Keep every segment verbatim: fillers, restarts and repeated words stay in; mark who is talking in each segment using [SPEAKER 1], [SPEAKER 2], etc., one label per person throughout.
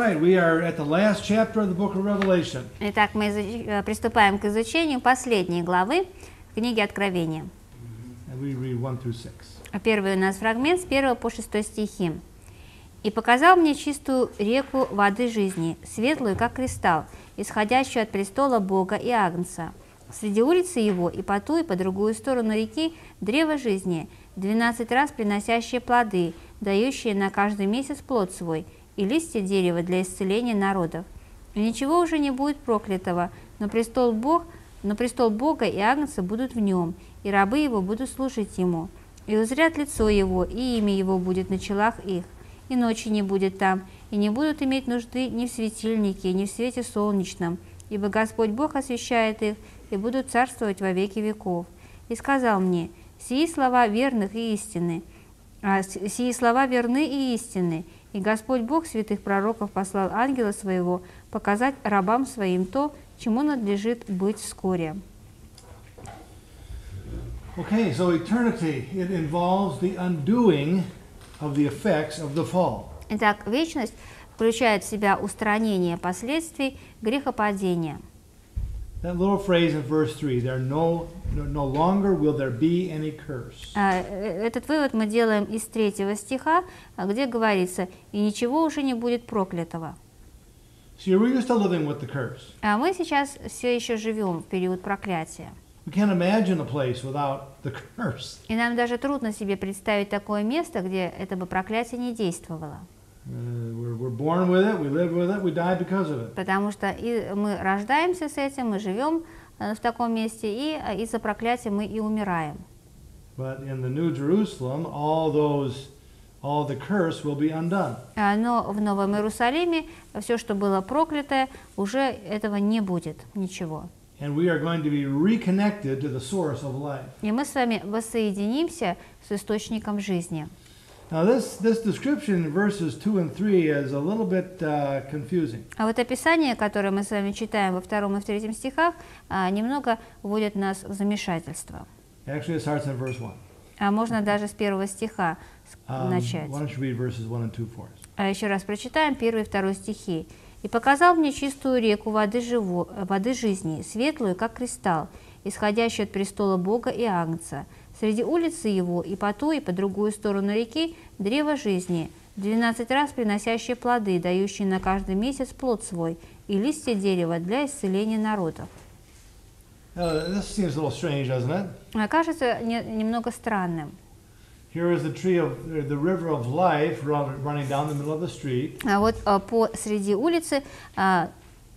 [SPEAKER 1] right, we are at the last chapter of the book of Revelation.
[SPEAKER 2] Итак, мы изуч... приступаем к изучению последней главы книги Откровения.
[SPEAKER 1] And we read one through six.
[SPEAKER 2] Первый у нас фрагмент с первого по шестой стихи. «И показал мне чистую реку воды жизни, светлую, как кристалл, исходящую от престола Бога и Агнца. Среди улицы его и по ту, и по другую сторону реки древо жизни, двенадцать раз приносящее плоды, дающие на каждый месяц плод свой, и листья дерева для исцеления народов. И ничего уже не будет проклятого, но престол, Бог, но престол Бога и Агнца будут в нем, и рабы его будут служить ему. И узрят лицо его, и имя его будет на челах их. И ночи не будет там, и не будут иметь нужды ни в светильнике, ни в свете солнечном, ибо Господь Бог освящает их, и будут царствовать во веки веков. И сказал мне: сии слова верных и истинны, а сии слова верны и истинны, и Господь Бог святых пророков послал ангела своего показать рабам своим то, чему надлежит быть вскоре».
[SPEAKER 1] Okay, so eternity, it involves the undoing of the effects of the fall.
[SPEAKER 2] Итак, вечность включает в себя устранение последствий грехопадения.
[SPEAKER 1] That little phrase in verse three, there no, no, no longer will there be any curse.
[SPEAKER 2] Этот вывод мы делаем из третьего стиха, где говорится: «И ничего уже не будет проклятого».
[SPEAKER 1] See, we're used to living with the curse.
[SPEAKER 2] А мы сейчас все еще живем в период проклятия.
[SPEAKER 1] We can't imagine a place without the curse.
[SPEAKER 2] И нам даже трудно себе представить такое место, где это бы проклятие не действовало. Потому что и мы рождаемся с этим, мы живем в таком месте, и из-за проклятия мы и умираем.
[SPEAKER 1] But in the New Jerusalem, all those, all the curse will be undone.
[SPEAKER 2] Но в Новом Иерусалиме все, что было проклятое, уже этого не будет, ничего.
[SPEAKER 1] And we are going to be reconnected to the source of life.
[SPEAKER 2] И мы с вами воссоединимся с источником жизни.
[SPEAKER 1] Now this this description in verses two and three is a little bit uh, confusing.
[SPEAKER 2] А вот описание, которое мы с вами читаем во втором и в третьем стихах, немного вводит нас в замешательство.
[SPEAKER 1] Actually, it starts in verse one.
[SPEAKER 2] А можно даже с первого стиха
[SPEAKER 1] Um,
[SPEAKER 2] начать.
[SPEAKER 1] why don't you read verses one and two for us?
[SPEAKER 2] А еще раз прочитаем первый и второй стихи. «И показал мне чистую реку воды, живо, воды жизни, светлую, как кристалл, исходящую от престола Бога и Агнца. Среди улицы его и по ту, и по другую сторону реки древо жизни, двенадцать раз приносящее плоды, дающие на каждый месяц плод свой, и листья дерева для исцеления народов».
[SPEAKER 1] Uh, this seems a little strange, doesn't it?
[SPEAKER 2] Кажется не, немного странным.
[SPEAKER 1] Here is the tree of the river of life running down the middle of the street.
[SPEAKER 2] А вот а, по среди улицы а,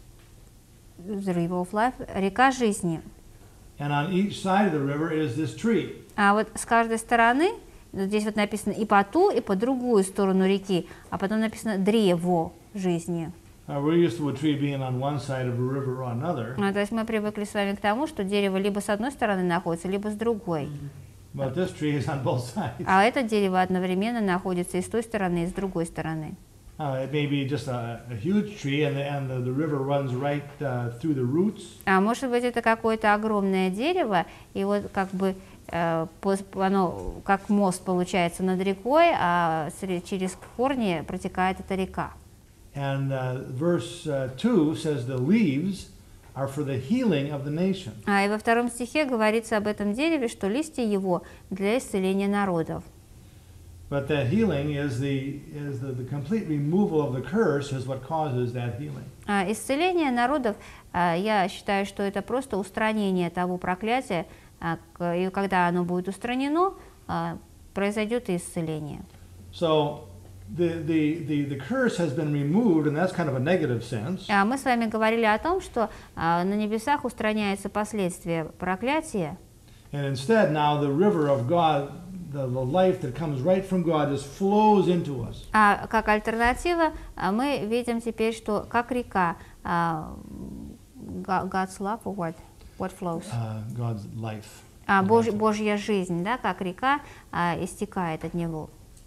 [SPEAKER 2] the river of life, река жизни.
[SPEAKER 1] And on each side of the river is this tree.
[SPEAKER 2] А вот с каждой стороны, здесь вот написано и по ту, и по другую сторону реки, а потом написано древо жизни.
[SPEAKER 1] Uh, we're used to a tree being on one side of a river or another.
[SPEAKER 2] А, то есть мы привыкли с вами к тому, что дерево либо с одной стороны находится, либо с другой.
[SPEAKER 1] But this tree is on both sides.
[SPEAKER 2] А это дерево одновременно находится и с той стороны, и с другой стороны.
[SPEAKER 1] Uh, it may be just a, a huge tree, and the, and the, the river runs right uh, through the roots.
[SPEAKER 2] А может быть, это какое-то огромное дерево, и вот как бы э, оно как мост получается над рекой, а через корни протекает эта река.
[SPEAKER 1] And uh, verse uh, two says the leaves are for the healing of the nation.
[SPEAKER 2] А и во втором стихе говорится об этом дереве, что листья его для исцеления народов.
[SPEAKER 1] But that healing is the is the, the complete removal of the curse is what causes that healing.
[SPEAKER 2] А исцеление народов, а, я считаю, что это просто устранение того проклятия, а, и когда оно будет устранено, а, произойдет и исцеление.
[SPEAKER 1] So the, the the the curse has been removed, and that's kind of a negative sense.
[SPEAKER 2] А мы с вами говорили о том, что а, на небесах устраняется последствия проклятия.
[SPEAKER 1] And instead, now the river of God, the, the life that comes right from God, just flows into us.
[SPEAKER 2] А как альтернатива, а, мы видим теперь, что как река, а, God's love, or what, what flows?
[SPEAKER 1] Uh, God's life.
[SPEAKER 2] А, Бож, Божья жизнь, да, как река а, истекает от него.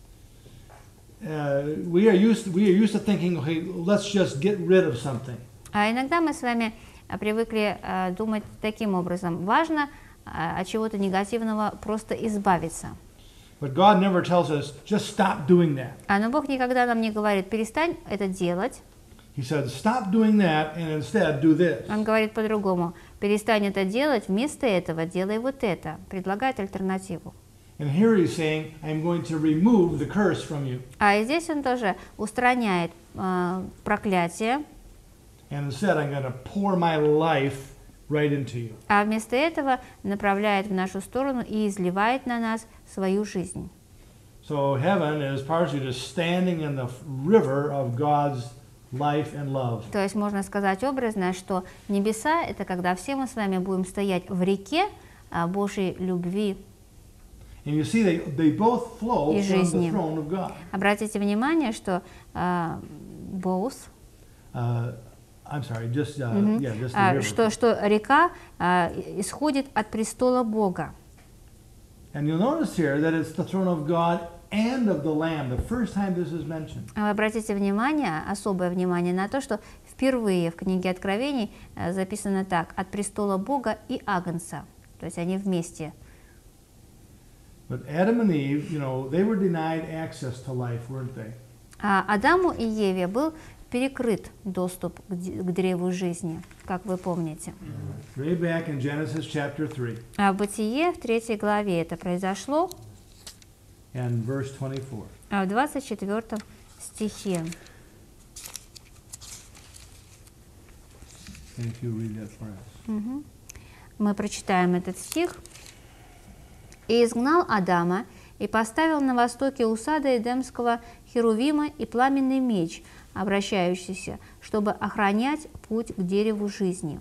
[SPEAKER 1] Uh, we are used to, we are used to thinking, okay, let's just get rid of something.
[SPEAKER 2] А иногда мы с вами привыкли а, думать таким образом: важно а, от чего-то негативного просто избавиться.
[SPEAKER 1] But God never tells us just stop doing that.
[SPEAKER 2] А но Бог никогда нам не говорит: перестань это делать.
[SPEAKER 1] He said, stop doing that and instead do this.
[SPEAKER 2] Он говорит по-другому. Перестань это делать, вместо этого делай вот это. Предлагает альтернативу.
[SPEAKER 1] And here he's saying, I'm going to remove the curse from you.
[SPEAKER 2] А и здесь он тоже устраняет э, проклятие,
[SPEAKER 1] And instead, I'm going to pour my life right into you.
[SPEAKER 2] а вместо этого направляет в нашу сторону и изливает на нас свою жизнь.
[SPEAKER 1] So heaven is partially just standing in the river of God's life and love.
[SPEAKER 2] То есть можно сказать образно, что небеса — это когда все мы с вами будем стоять в реке а, Божьей любви.
[SPEAKER 1] And you see, they, they both flow
[SPEAKER 2] И
[SPEAKER 1] from the
[SPEAKER 2] жизни.
[SPEAKER 1] throne of God.
[SPEAKER 2] Обратите внимание, что а, both,
[SPEAKER 1] Uh, I'm sorry, just, uh,
[SPEAKER 2] мгм,
[SPEAKER 1] yeah, just the
[SPEAKER 2] а,
[SPEAKER 1] river.
[SPEAKER 2] что, что река а, исходит от престола Бога.
[SPEAKER 1] And you'll notice here that it's the throne of God and of the Lamb, the first time this is mentioned.
[SPEAKER 2] А Обратите внимание, особое внимание на то, что впервые в книге Откровений а, записано так: от престола Бога и Агнца. То есть они вместе.
[SPEAKER 1] But Adam and Eve, you know, they were denied access to life, weren't they?
[SPEAKER 2] А Адаму и Еве был перекрыт доступ к д- к древу жизни, как вы помните.
[SPEAKER 1] Way back in Genesis chapter three
[SPEAKER 2] А в Бытие в третьей главе это произошло,
[SPEAKER 1] and verse twenty-four.
[SPEAKER 2] а в двадцать четвёртом стихе.
[SPEAKER 1] And if you read that for us.
[SPEAKER 2] Мгм. Мы прочитаем этот стих. «И изгнал Адама, и поставил на востоке у сада Эдемского херувима и пламенный меч, обращающийся, чтобы охранять путь к дереву жизни».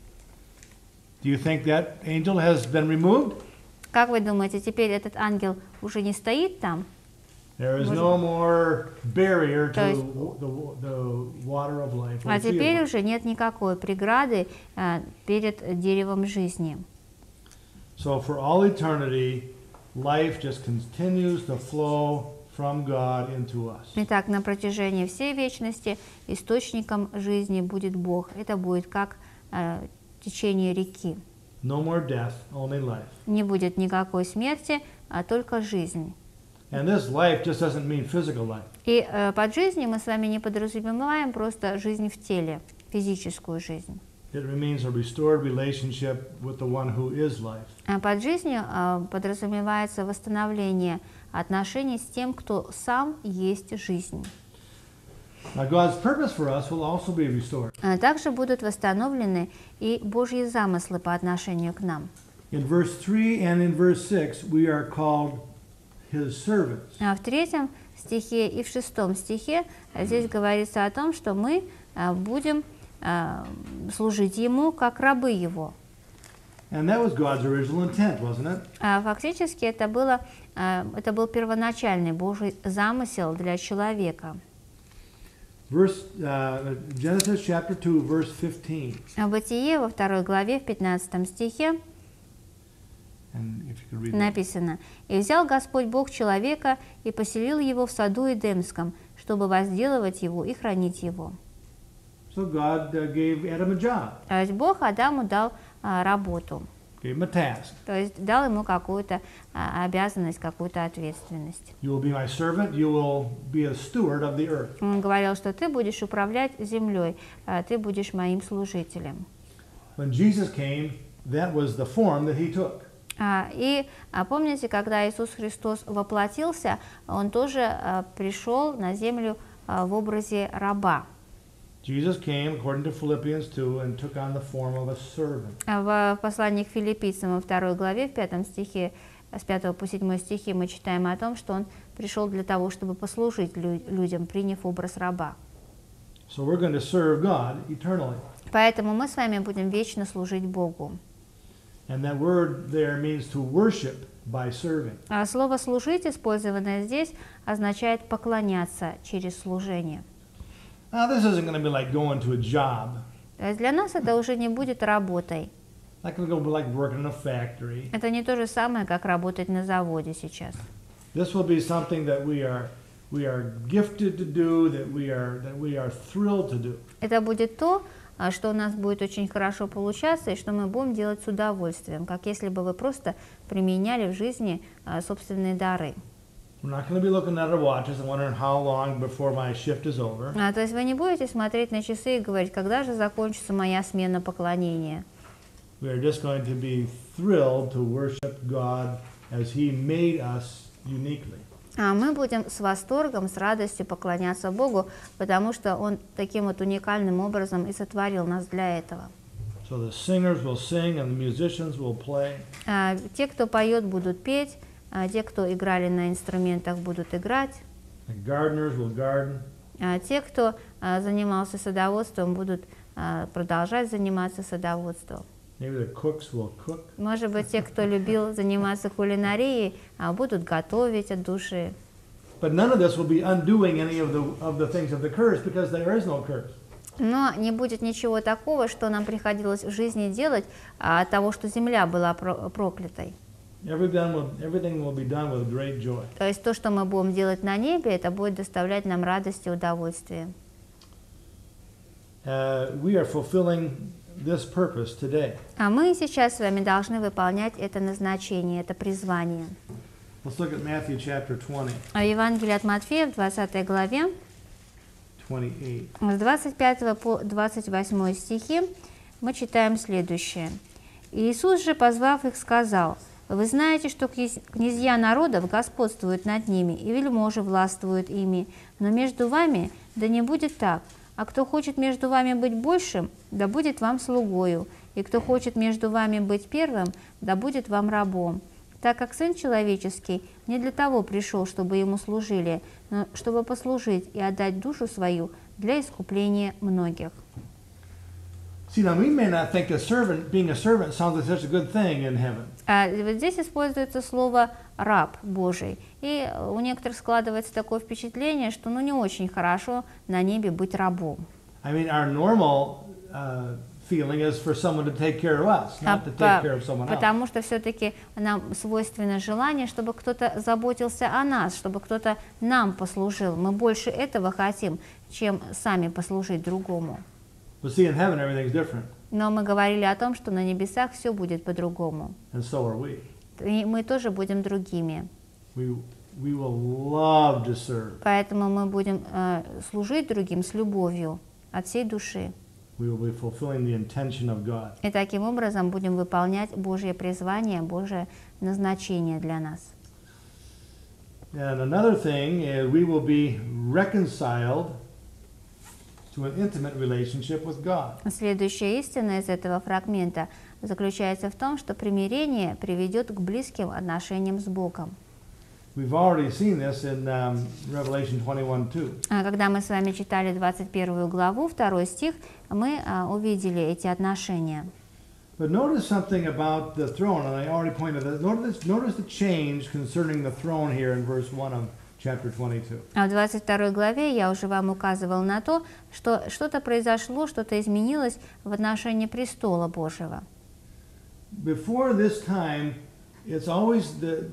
[SPEAKER 1] Do you think that angel has been removed?
[SPEAKER 2] Как вы думаете, теперь этот ангел уже не стоит там?
[SPEAKER 1] There is
[SPEAKER 2] Может-
[SPEAKER 1] no more barrier
[SPEAKER 2] То
[SPEAKER 1] to
[SPEAKER 2] есть-
[SPEAKER 1] the, the water of life. or
[SPEAKER 2] А
[SPEAKER 1] the tree of
[SPEAKER 2] теперь
[SPEAKER 1] life.
[SPEAKER 2] уже нет никакой преграды а, перед деревом жизни.
[SPEAKER 1] So for all eternity, life just continues to flow from God into us.
[SPEAKER 2] Итак, на протяжении всей вечности источником жизни будет Бог. Это будет как а, течение реки.
[SPEAKER 1] No more death, only life.
[SPEAKER 2] Не будет никакой смерти, а только жизнь.
[SPEAKER 1] And this life just doesn't mean physical life.
[SPEAKER 2] И э, под жизнью мы с вами не подразумеваем просто жизнь в теле, физическую жизнь.
[SPEAKER 1] It means a restored relationship with the one who is life.
[SPEAKER 2] А под жизнью э, подразумевается восстановление отношений с тем, кто сам есть жизнь.
[SPEAKER 1] Now God's purpose for us will also be restored.
[SPEAKER 2] А также будут восстановлены и Божьи замыслы по отношению к нам.
[SPEAKER 1] In verse three and in verse six, we are called His servants.
[SPEAKER 2] А в третьем стихе и в шестом стихе а, здесь говорится о том, что мы а, будем а, служить Ему как рабы Его.
[SPEAKER 1] And that was God's original intent, wasn't it?
[SPEAKER 2] А фактически это, было, а, это был первоначальный Божий замысел для человека.
[SPEAKER 1] Verse uh, Genesis chapter two, verse fifteen.
[SPEAKER 2] В Бытие во второй главе, в пятнадцатом стихе
[SPEAKER 1] And if you could read that.
[SPEAKER 2] написано: «И взял Господь Бог человека и поселил его в саду Эдемском, чтобы возделывать его и хранить его».
[SPEAKER 1] So God uh, gave Adam a job,
[SPEAKER 2] То есть Бог Адаму дал а, работу,
[SPEAKER 1] gave him a task.
[SPEAKER 2] то есть дал ему какую-то а, обязанность, какую-то ответственность.
[SPEAKER 1] You will be my servant. You will be a steward of the earth.
[SPEAKER 2] Он говорил, что ты будешь управлять землей, а ты будешь моим служителем.
[SPEAKER 1] When Jesus came, that was the form that he took.
[SPEAKER 2] А, И а, помните, когда Иисус Христос воплотился, Он тоже а, пришел на землю а, в образе раба.
[SPEAKER 1] Jesus came, according to Philippians two, and took on the form of a servant.
[SPEAKER 2] А В послании к Филиппийцам во второй главе, в пятом стихе, с пятого по седьмой стихи мы читаем о том, что Он пришел для того, чтобы послужить лю- людям, приняв образ раба.
[SPEAKER 1] So we're going to serve God eternally.
[SPEAKER 2] Поэтому мы с вами будем вечно служить Богу.
[SPEAKER 1] And that word there means to worship by serving.
[SPEAKER 2] А слово «служить», использованное здесь, означает «поклоняться» через служение.
[SPEAKER 1] Now, this isn't going to be like going to a job.
[SPEAKER 2] То есть для нас это уже не будет работой.
[SPEAKER 1] Not going to be like working in a factory.
[SPEAKER 2] Это не то же самое, как работать на заводе сейчас.
[SPEAKER 1] This will be something that we are we are gifted to do, that we are that we are thrilled to do.
[SPEAKER 2] Это будет то, а, что у нас будет очень хорошо получаться и что мы будем делать с удовольствием, как если бы вы просто применяли в жизни а, собственные дары.
[SPEAKER 1] We're not going to be looking at our watches and wondering how long before my shift is over.
[SPEAKER 2] А, то есть вы не будете смотреть на часы и говорить, когда же закончится моя смена поклонения.
[SPEAKER 1] We are just going to be thrilled to worship God as He made us uniquely.
[SPEAKER 2] А мы будем с восторгом, с радостью поклоняться Богу, потому что Он таким вот уникальным образом и сотворил нас для этого.
[SPEAKER 1] So the singers will sing and the musicians will play.
[SPEAKER 2] А, те, кто поет, будут петь, а те, кто играли на инструментах, будут играть.
[SPEAKER 1] The gardeners will garden.
[SPEAKER 2] А те, кто а, занимался садоводством, будут а, продолжать заниматься садоводством.
[SPEAKER 1] Maybe the cooks will cook.
[SPEAKER 2] Может быть, те, кто любил заниматься кулинарией, а, будут готовить от души.
[SPEAKER 1] But none of this will be undoing any of the of the things of the curse because there is no curse.
[SPEAKER 2] Но не будет ничего такого, что нам приходилось в жизни делать а, от того, что земля была про- проклятой.
[SPEAKER 1] Everything will, everything will be done with great joy.
[SPEAKER 2] То есть то, что мы будем делать на небе, это будет доставлять нам радость и удовольствие.
[SPEAKER 1] Uh, we are fulfilling this purpose today.
[SPEAKER 2] А мы сейчас с вами должны выполнять это назначение, это призвание.
[SPEAKER 1] Let's look at Matthew chapter twenty,
[SPEAKER 2] А Евангелие от Матфея в двадцатой главе,
[SPEAKER 1] twenty-eight.
[SPEAKER 2] с двадцать пятого по двадцать восьмой стихи мы читаем следующее. «Иисус же, позвав их, сказал: Вы знаете, что князья народов господствуют над ними, и вельможи властвуют ими, но между вами да не будет так. А кто хочет между вами быть большим, да будет вам слугою, и кто хочет между вами быть первым, да будет вам рабом. Так как Сын Человеческий не для того пришел, чтобы Ему служили, но чтобы послужить и отдать душу свою для искупления многих».
[SPEAKER 1] See, now we may not think a servant, being a servant, sounds like such a good thing in heaven.
[SPEAKER 2] А вот здесь используется слово «раб Божий». И у некоторых складывается такое впечатление, что ну не очень хорошо на небе быть рабом.
[SPEAKER 1] I mean, our normal uh, feeling is for someone to take care of us,
[SPEAKER 2] А
[SPEAKER 1] not to
[SPEAKER 2] по-
[SPEAKER 1] take care of someone else.
[SPEAKER 2] потому что все-таки нам свойственно желание, чтобы кто-то заботился о нас, чтобы кто-то нам послужил. Мы больше этого хотим, чем сами послужить другому.
[SPEAKER 1] But see, in heaven, everything's different,
[SPEAKER 2] Но мы говорили о том, что на небесах все будет по-другому.
[SPEAKER 1] and so are we.
[SPEAKER 2] И мы тоже будем другими.
[SPEAKER 1] We, we will love to serve.
[SPEAKER 2] Поэтому мы будем э, служить другим с любовью от всей души.
[SPEAKER 1] We will be fulfilling the intention of God.
[SPEAKER 2] И таким образом будем выполнять Божье призвание, Божье назначение для нас.
[SPEAKER 1] And another thing is we will be reconciled to an intimate relationship with God.
[SPEAKER 2] Следующая истина из этого фрагмента заключается в том, что примирение приведет к близким отношениям с Богом.
[SPEAKER 1] We've already seen this in um, Revelation twenty-one two.
[SPEAKER 2] А Когда мы с вами читали двадцать первую главу, второй стих, мы а, увидели эти отношения.
[SPEAKER 1] But notice something about the throne, and I already pointed that. Notice, notice the change concerning the throne here in verse one of chapter twenty-two.
[SPEAKER 2] А в двадцать второй главе я уже вам указывал на то, что что-то произошло, что-то изменилось в отношении престола Божьего.
[SPEAKER 1] Before this time, it's always the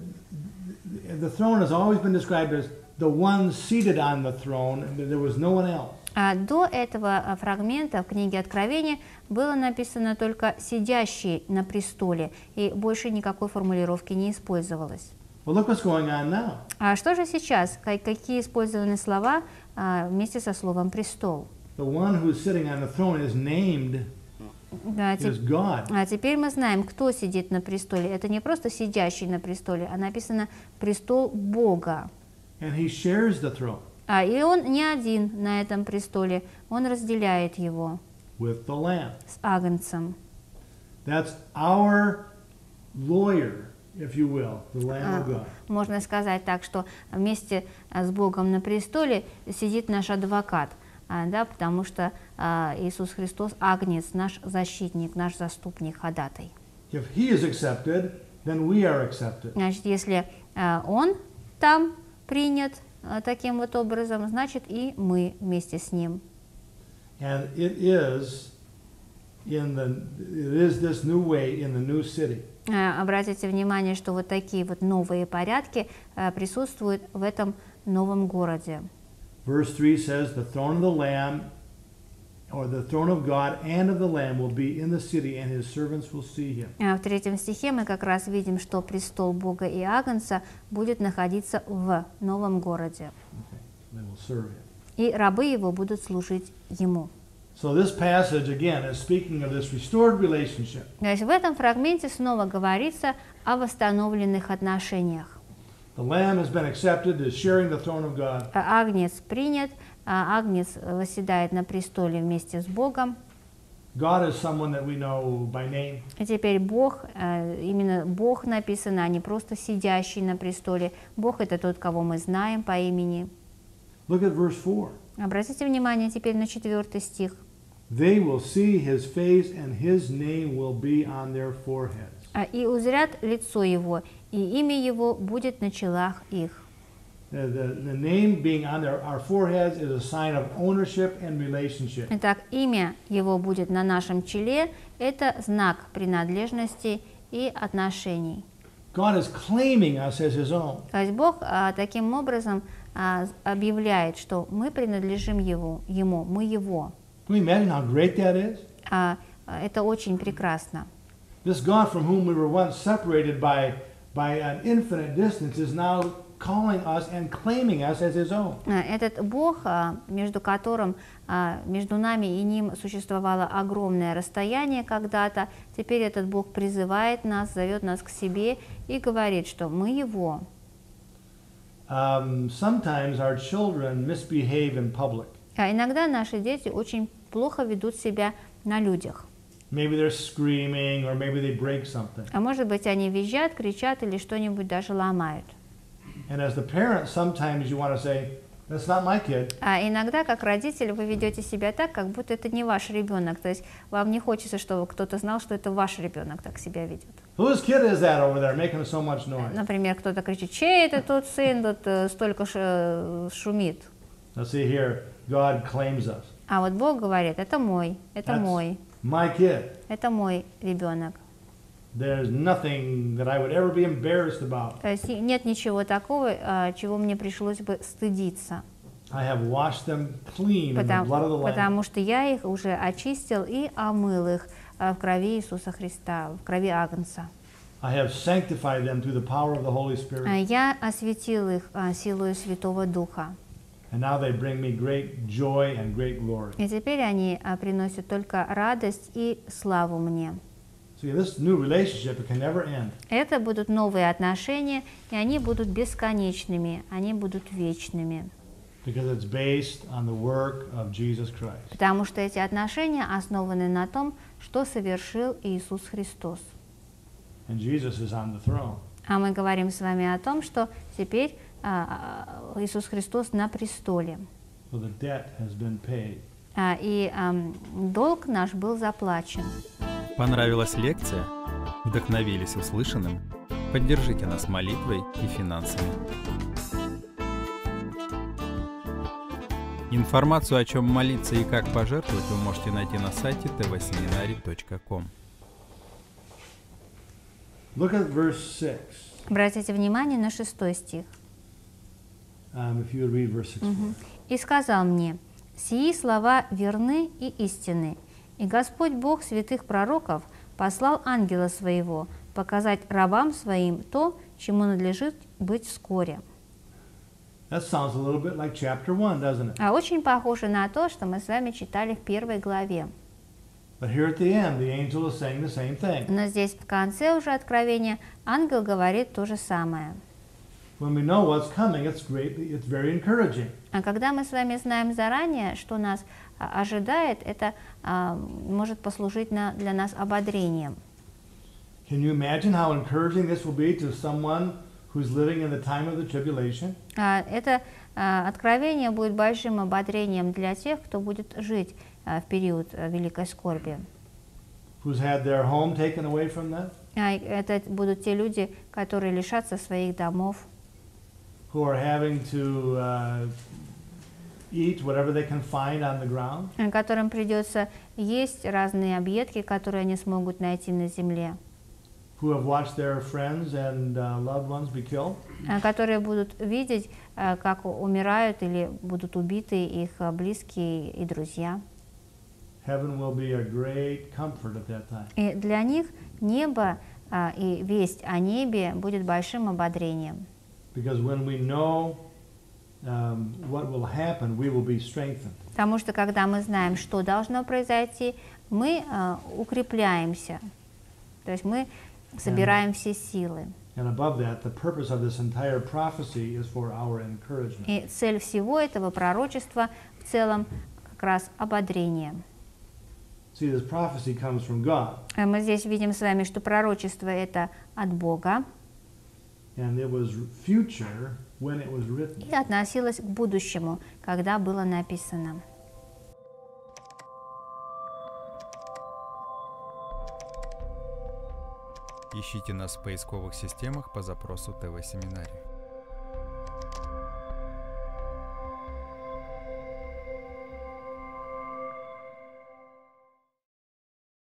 [SPEAKER 1] the throne has always been described as the one seated on the throne, and there was no one else.
[SPEAKER 2] А до этого а, фрагмента в книге Откровения было написано только «сидящий на престоле», и больше никакой формулировки не использовалось.
[SPEAKER 1] Well, look what's going on now.
[SPEAKER 2] А что же сейчас? Ка- Какие использованы слова а, вместе со словом «престол»?
[SPEAKER 1] The one who's sitting on the throne is named
[SPEAKER 2] Да,
[SPEAKER 1] is
[SPEAKER 2] теп-
[SPEAKER 1] God.
[SPEAKER 2] а теперь мы знаем, кто сидит на престоле. Это не просто сидящий на престоле, а написано «престол Бога».
[SPEAKER 1] And he shares the throne
[SPEAKER 2] А, и он не один на этом престоле, он разделяет его
[SPEAKER 1] with the Lamb.
[SPEAKER 2] с Агнцем.
[SPEAKER 1] That's our lawyer, if you will, the Lamb of God.
[SPEAKER 2] Можно сказать так, что вместе а, с Богом на престоле сидит наш адвокат, а, да, потому что а, Иисус Христос Агнец, наш защитник, наш заступник, ходатай.
[SPEAKER 1] If he is accepted, then we are accepted.
[SPEAKER 2] Значит, если а, он там принят а, таким вот образом, значит и мы вместе с ним.
[SPEAKER 1] And it is in the it is this new way in the new city.
[SPEAKER 2] А, Обратите внимание, что вот такие вот новые порядки а, присутствуют в этом новом городе.
[SPEAKER 1] Verse three says, "The throne of the Lamb or the throne of God and of the Lamb will be in the city, and his servants will see him.
[SPEAKER 2] А в третьем стихе мы как раз видим, что престол Бога и Агнца будет находиться в новом городе,
[SPEAKER 1] Okay. They will serve him.
[SPEAKER 2] и рабы его будут служить ему.
[SPEAKER 1] So this passage again is speaking of this restored relationship.
[SPEAKER 2] То есть в этом фрагменте снова говорится о восстановленных отношениях.
[SPEAKER 1] The Lamb has been accepted as sharing the throne of God.
[SPEAKER 2] А Агнец принят, а Агнец восседает на престоле вместе с Богом.
[SPEAKER 1] God is someone that we know by name.
[SPEAKER 2] И теперь Бог, именно Бог написано, а не просто сидящий на престоле. Бог — это тот, кого мы знаем по имени.
[SPEAKER 1] Look at verse four.
[SPEAKER 2] Обратите внимание теперь на четвертый стих.
[SPEAKER 1] They will see his face, and his name will be on their foreheads.
[SPEAKER 2] А «И узрят лицо его, и имя его будет на челах их».
[SPEAKER 1] The, the, the name being on their, our foreheads is a sign of ownership and relationship.
[SPEAKER 2] Итак, имя его будет на нашем челе – это знак принадлежности и отношений.
[SPEAKER 1] God is claiming us as his own.
[SPEAKER 2] То есть Бог а, таким образом а, объявляет, что мы принадлежим его, ему, мы его.
[SPEAKER 1] Can you imagine how great that is?
[SPEAKER 2] А, это очень прекрасно.
[SPEAKER 1] This God from whom we were once separated by, by an infinite distance is now calling us and claiming us as his own.
[SPEAKER 2] Этот Бог, а, между которым, а, между нами и ним существовало огромное расстояние когда-то, теперь этот Бог призывает нас, зовет нас к себе и говорит, что мы его.
[SPEAKER 1] Um, sometimes our children misbehave in public.
[SPEAKER 2] А иногда наши дети очень плохо ведут себя на людях.
[SPEAKER 1] Maybe they're screaming, or maybe they break something.
[SPEAKER 2] А может быть, они визжат, кричат или что-нибудь даже ломают.
[SPEAKER 1] And as the parent, sometimes you want to say, "That's not my kid."
[SPEAKER 2] А иногда, как родитель, вы ведете себя так, как будто это не ваш ребенок. То есть вам не хочется, чтобы кто-то знал, что это ваш ребенок так себя ведет.
[SPEAKER 1] Whose kid is that over there making so much noise?
[SPEAKER 2] Например, кто-то кричит: чей это тут сын, тут э, столько ш- шумит.
[SPEAKER 1] Now see here, God claims us.
[SPEAKER 2] А вот Бог говорит: это мой, это
[SPEAKER 1] That's
[SPEAKER 2] мой,
[SPEAKER 1] my kid.
[SPEAKER 2] это мой ребенок.
[SPEAKER 1] There's nothing that I would ever be embarrassed about.
[SPEAKER 2] То есть нет ничего такого, а, чего мне пришлось бы стыдиться.
[SPEAKER 1] I have washed them clean in the
[SPEAKER 2] Потому,
[SPEAKER 1] blood of the Lamb.
[SPEAKER 2] потому что я их уже очистил и омыл их а, в крови Иисуса Христа, в крови Агнца.
[SPEAKER 1] I have sanctified them through the power of the Holy
[SPEAKER 2] А,
[SPEAKER 1] Spirit.
[SPEAKER 2] Я осветил их а, силою Святого Духа.
[SPEAKER 1] And now they bring me great joy and great glory.
[SPEAKER 2] И теперь они а, приносят только радость и славу мне.
[SPEAKER 1] See, this new relationship, it can never end.
[SPEAKER 2] Это будут новые отношения, и они будут бесконечными, они будут вечными.
[SPEAKER 1] Because it's based on the work of Jesus Christ.
[SPEAKER 2] Потому что эти отношения основаны на том, что совершил Иисус Христос.
[SPEAKER 1] And Jesus is on the throne.
[SPEAKER 2] А мы говорим с вами о том, что теперь а, а, Иисус Христос на престоле.
[SPEAKER 1] So the debt has been paid.
[SPEAKER 2] А, и ам, долг наш был заплачен.
[SPEAKER 3] Понравилась лекция? Вдохновились услышанным? Поддержите нас молитвой и финансами. Информацию, о чем молиться и как пожертвовать, вы можете найти на сайте тэ вэ семинарий точка ком.
[SPEAKER 1] Look at verse six.
[SPEAKER 2] Обратите внимание на шестой стих.
[SPEAKER 1] Um, if you would read verse six.
[SPEAKER 2] Мгм. «И сказал мне: сии слова верны и истинны, и Господь Бог святых пророков послал ангела своего показать рабам своим то, чему надлежит быть вскоре».
[SPEAKER 1] That sounds a little bit like chapter one, doesn't it?
[SPEAKER 2] А очень похоже на то, что мы с вами читали в первой главе.
[SPEAKER 1] But here at the end, the angel is saying the same thing.
[SPEAKER 2] Но здесь в конце уже Откровения ангел говорит то же самое.
[SPEAKER 1] When we know what's coming, it's great. It's very encouraging.
[SPEAKER 2] А когда мы с вами знаем заранее, что нас а, ожидает, это а, может послужить на, для нас ободрением.
[SPEAKER 1] Can you imagine how encouraging this will be to someone who's living in the time of the tribulation?
[SPEAKER 2] А, это а, откровение будет большим ободрением для тех, кто будет жить а, в период а, великой скорби.
[SPEAKER 1] Who's had their home taken away from them?
[SPEAKER 2] А, это будут те люди, которые лишатся своих домов,
[SPEAKER 1] Who are having to uh, eat whatever they can find on the ground?
[SPEAKER 2] а, которым придется есть разные объедки, которые они смогут найти на земле,
[SPEAKER 1] Who have watched their friends and uh, loved ones be killed?
[SPEAKER 2] а, которые будут видеть, а, как умирают или будут убиты их а, близкие и друзья.
[SPEAKER 1] Heaven will be a great comfort at that time.
[SPEAKER 2] И для них небо а, и весть о небе будет большим ободрением.
[SPEAKER 1] Because when we know um, what will happen, we will be strengthened.
[SPEAKER 2] Потому что когда мы знаем, что должно произойти, мы а, укрепляемся. То есть мы собираем все силы.
[SPEAKER 1] And above that, the purpose of this entire prophecy is for our encouragement.
[SPEAKER 2] И цель всего этого пророчества в целом как раз ободрение.
[SPEAKER 1] See, this prophecy comes from God,
[SPEAKER 2] А мы здесь видим с вами, что пророчество это от Бога
[SPEAKER 1] and it was future when it was written.
[SPEAKER 2] и относилось к будущему, когда было написано.
[SPEAKER 3] Ищите нас в поисковых системах по запросу ТВ-семинарий.